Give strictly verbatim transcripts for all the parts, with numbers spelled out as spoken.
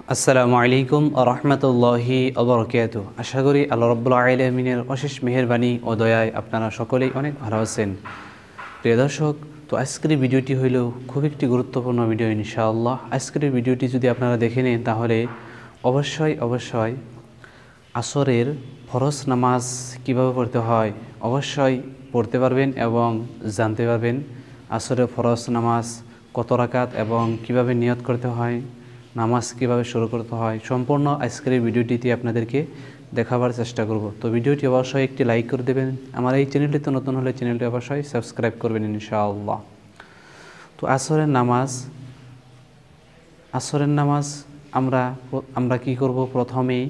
আসসালামু আলাইকুম ওয়া রাহমাতুল্লাহি ওয়া বারাকাতুহু। আশা করি আল্লাহ রাব্বুল আলামিনের অশেষ মেহেরবানি ও দয়ায় আপনারা সকলেই অনেক ভালো আছেন। প্রিয় দর্শক, তো আজকের ভিডিওটি হইল খুব একটি গুরুত্বপূর্ণ ভিডিও ইনশাআল্লাহ। আজকের ভিডিওটি যদি আপনারা দেখে নেন তাহলে অবশ্যই অবশ্যই আসরের ফরজ নামাজ কিভাবে পড়তে হয় অবশ্যই পড়তে পারবেন এবং জানতে পারবেন। আসরের ফরজ নামাজ কত রাকাত এবং কিভাবে নিয়ত করতে হয়, নামাজ কিভাবে শুরু করতে হয়, সম্পূর্ণ আজকের এই ভিডিওটিতে আপনাদেরকে দেখাবার চেষ্টা করব। তো ভিডিওটি অবশ্যই একটি লাইক করে দেবেন। আমার এই চ্যানেলটিতে নতুন হলে চ্যানেলটি অবশ্যই সাবস্ক্রাইব করবেন ইনশাআল্লাহ। তো আসরের নামাজ আসরের নামাজ আমরা আমরা কি করব, প্রথমেই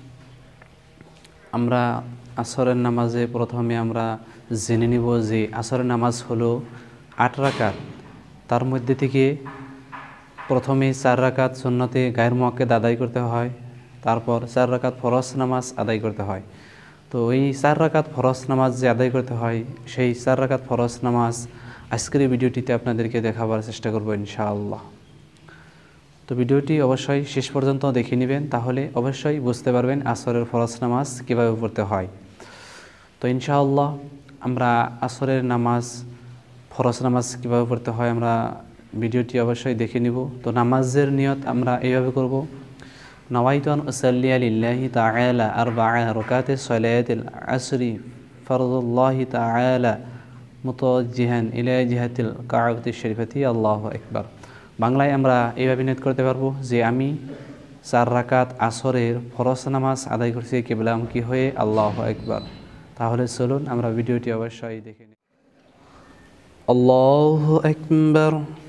আমরা আসরের নামাজে প্রথমে আমরা জেনে নিব যে আসরের নামাজ হলো আট রাকাত। তার মধ্যে থেকে প্রথমে চার রাকাত সুন্নতে গায়ের মুআক্কাদ আদায় করতে হয়, তারপর চার রাকাত ফরজ নামাজ আদায় করতে হয়। তো এই চার রাকাত ফরজ নামাজ যে আদায় করতে হয়, সেই চার রাকাত ফরজ নামাজ আজকের এই ভিডিওটিতে আপনাদেরকে দেখাবার চেষ্টা করব ইনশাআল্লাহ। তো ভিডিওটি অবশ্যই শেষ পর্যন্ত দেখে নেবেন, তাহলে অবশ্যই বুঝতে পারবেন আসরের ফরজ নামাজ কীভাবে পড়তে হয়। তো ইনশাআল্লাহ আমরা আসরের নামাজ ফরজ নামাজ কীভাবে পড়তে হয় আমরা ভিডিওটি অবশ্যই দেখে নিব। তো নামাজের নিয়ত আমরা এইভাবে করব: নাওয়াইতু আন উসাল্লি লিল্লাহি তাআলা আরবা'a রাকাতি সালাতিল আসরি ফরদুল্লাহি তাআলা মুতাওয়াজ্জিহান ইলা জিহাতিল কা'বাতি শরীফাতি আল্লাহু আকবার। বাংলায় আমরা এইভাবে নিয়ত করতে পারবো যে আমি চার রাকাত আসরের ফরজ নামাজ আদায় করছি কিবলামুখী হয়ে, আল্লাহু আকবার। তাহলে চলুন আমরা ভিডিওটি অবশ্যই দেখে নিই। আল্লাহু আকবার।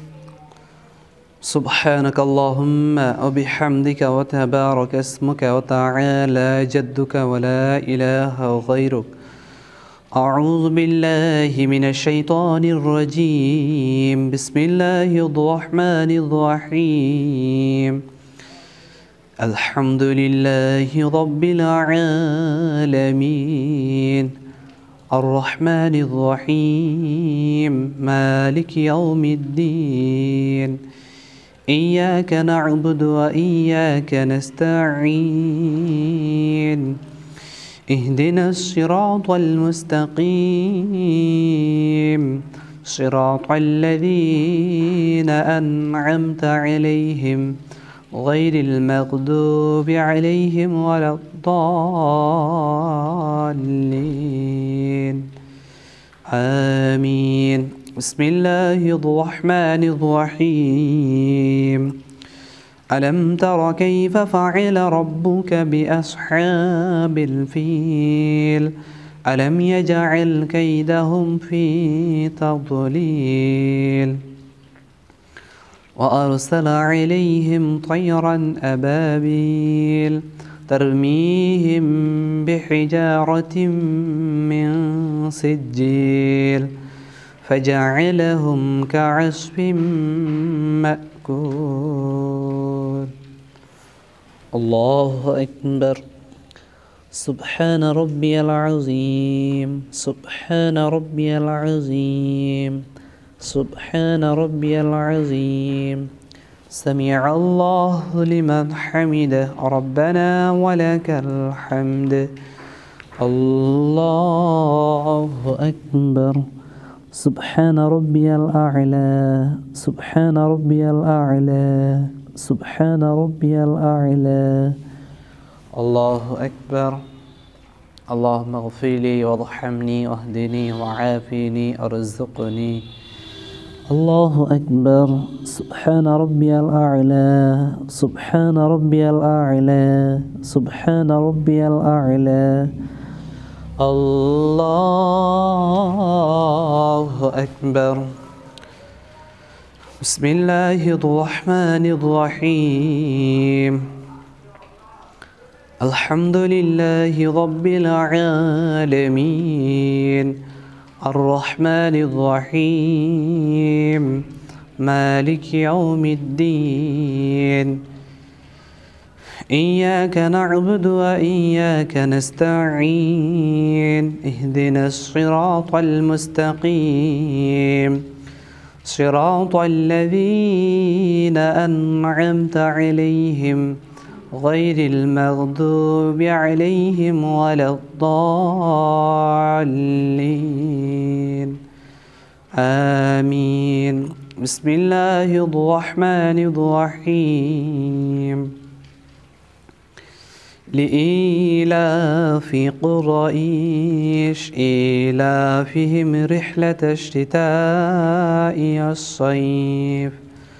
سبحانك اللهم وبحمدك وتبارك اسمك وتعالى جدك ولا إله غيرك. أعوذ بالله من الشيطان الرجيم. بسم الله الرحمن الرحيم. الحمد لله رب العالمين الرحمن الرحيم مالك يوم الدين إياك نعبد وإياك نستعين اهدنا الصراط المستقيم صراط الذين أنعمت عليهم غير المغضوب عليهم ولا الضالين آمين. بسم الله الرحمن الرحيم. ألم تر كيف فعل ربك بأصحاب الفيل ألم يجعل كيدهم في تضليل وأرسل عليهم طيرا أبابيل ترميهم بحجارة من سجيل فجعلهم كعصف مأكول. الله أكبر. سبحان ربي العظيم سبحان ربي العظيم سبحان ربي العظيم. سمع الله لمن حمده ربنا ولك الحمد. الله أكبر. سبحان ربي الأعلى سبحان ربي الأعلى سبحان ربي الأعلى. الله أكبر. اللهم اغفر لي وارحمني واهدني وعافني وارزقني. الله أكبر. سبحان ربي الأعلى سبحان ربي الأعلى سبحان ربي الأعلى. الله أكبر. بسم الله الرحمن الرحيم. الحمد لله رب العالمين الرحمن الرحيم مالك يوم الدين إياك نعبد وإياك نستعين اهدنا الصراط المستقيم صراط الذين أنعمت عليهم غير المغضوب عليهم ولا الضالين آمين. بسم الله الرحمن الرحيم. لإيلاف قريش إيلافهم رحلة الشتاء والصيف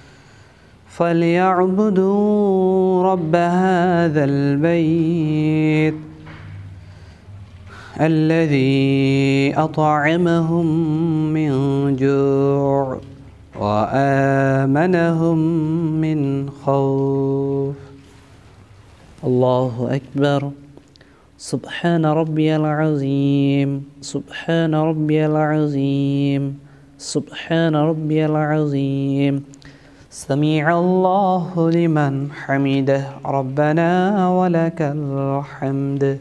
فليعبدوا رب هذا البيت الذي أطعمهم من جوع وآمنهم من خوف. الله أكبر. سبحان ربي العظيم سبحان ربي العظيم سبحان ربي العظيم. سمع الله لمن حمده ربنا ولك الحمد.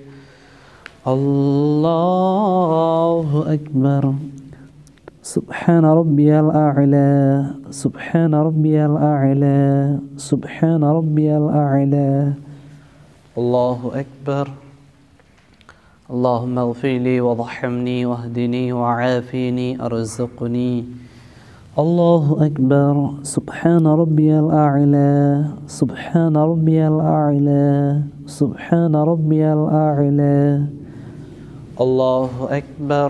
الله أكبر. سبحان ربي الأعلى سبحان ربي الأعلى سبحان ربي الأعلى. الله أكبر. اللهم اغفر لي وارحمني واهدني وعافني ارزقني. الله أكبر. سبحان ربي الأعلى سبحان ربي الأعلى سبحان ربي الأعلى. الله أكبر.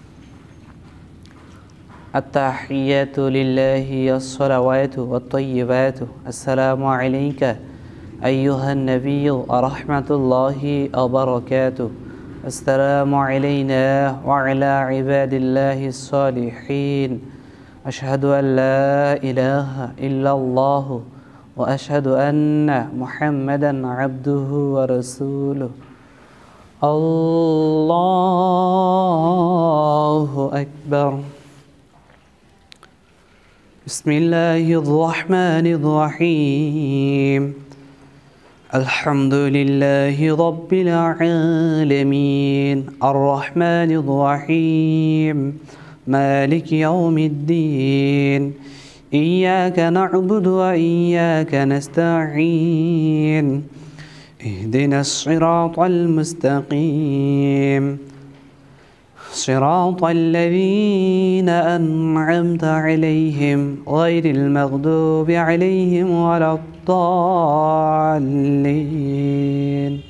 التحيات لله الصلوات والطيبات. السلام عليك أيها النبي ورحمة الله وبركاته. السلام علينا وعلى عباد الله الصالحين. أشهد أن لا إله إلا الله وأشهد أن محمدا عبده ورسوله. الله أكبر. بسم الله الرحمن الرحيم. الحمد لله رب العالمين الرحمن الرحيم مالك يوم الدين. إياك نعبد وإياك نستعين. اهدنا الصراط المستقيم صراط الذين أنعمت عليهم غير المغضوب عليهم ولا الضالين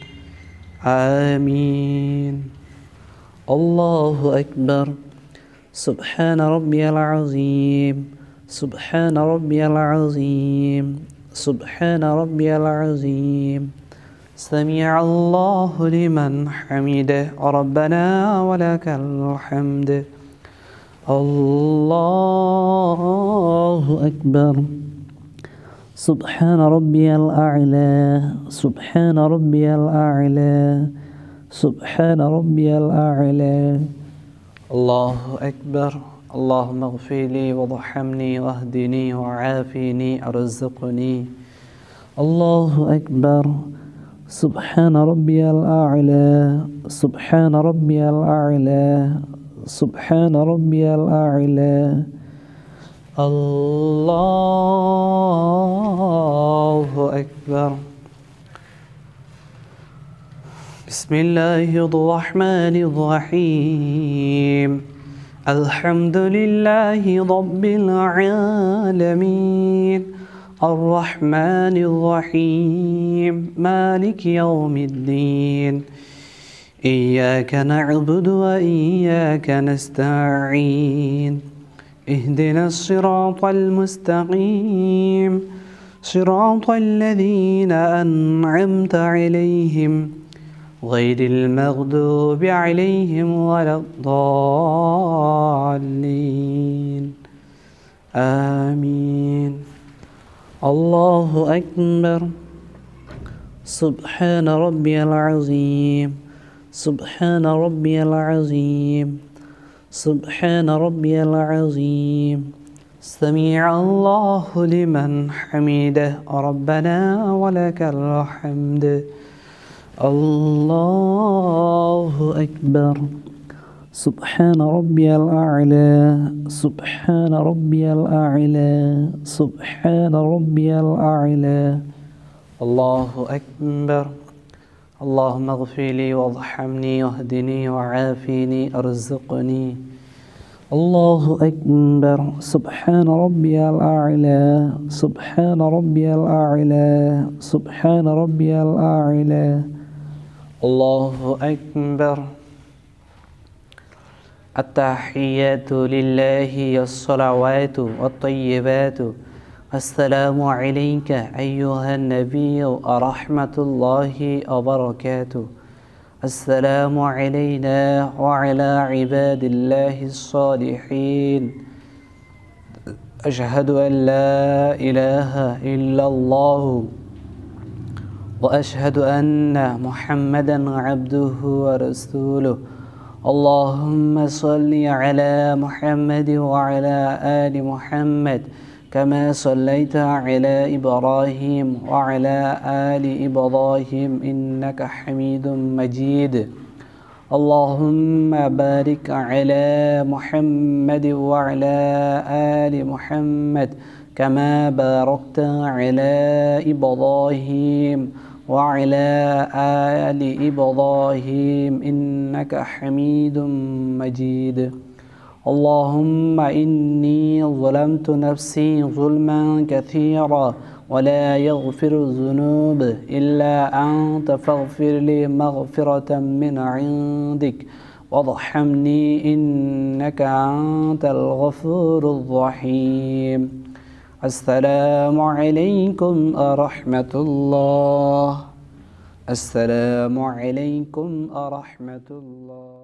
آمين. الله أكبر. سبحان ربي العظيم سبحان ربي العظيم سبحان ربي العظيم. سمع الله لمن حمده ربنا ولك الحمد. الله أكبر. سبحان ربي الأعلى سبحان ربي الأعلى سبحان ربي الأعلى. الله أكبر. اللهم اغفر لي وارحمني واهدني وعافني ارزقني. الله أكبر. سبحان ربي الأعلى سبحان ربي الأعلى سبحان ربي الأعلى. الله أكبر. بسم الله الرحمن الرحيم. الحمد لله رب العالمين الرحمن الرحيم مالك يوم الدين. إياك نعبد وإياك نستعين. اهدنا الصراط المستقيم صراط الذين أنعمت عليهم غير المغضوب عليهم ولا الضالين آمين. الله أكبر. سبحان ربي العظيم سبحان ربي العظيم سبحان ربي العظيم. سمع الله لمن حمده ربنا ولك الحمد. الله أكبر. سبحان ربي الأعلى سبحان ربي الأعلى سبحان ربي الأعلى. الله أكبر. اللهم اغفر لي وارحمني واهدني وعافني ارزقني. الله أكبر. سبحان ربي الأعلى، سبحان ربي الأعلى، سبحان ربي الأعلى. الله أكبر. التحيات لله الصلوات والطيبات. السلام عليك أيها النبي ورحمة الله وبركاته. السلام علينا وعلى عباد الله الصالحين. أشهد أن لا إله إلا الله وأشهد أن محمدا عبده ورسوله. اللهم صل على محمد وعلى آل محمد كما صليت على إبراهيم وعلى آل إبراهيم إنك حميد مجيد. اللهم بارك على محمد وعلى آل محمد كما باركت على إبراهيم وعلى آل إبراهيم إنك حميد مجيد. اللهم إني ظلمت نفسي ظلما كثيرا ولا يغفر الذنوب إلا أنت فاغفر لي مغفرة من عندك وارحمني إنك أنت الغفور الرحيم. السلام عليكم ورحمة الله. السلام عليكم ورحمة الله.